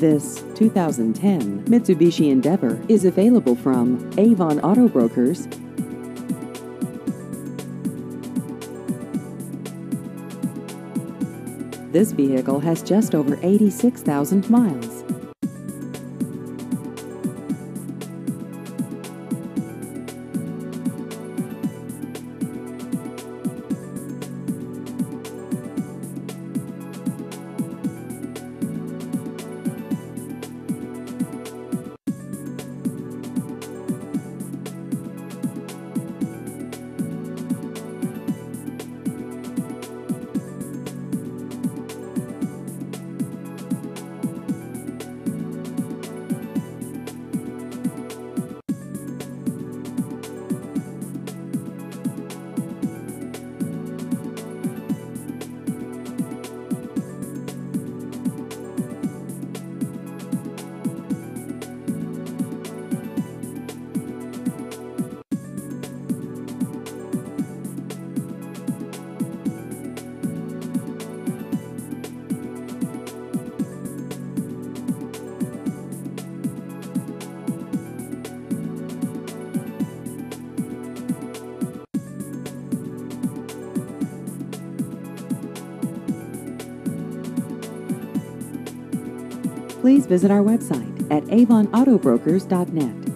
This 2010 Mitsubishi Endeavor is available from Avon Auto Brokers. This vehicle has just over 86,000 miles. Please visit our website at avonautobrokers.net.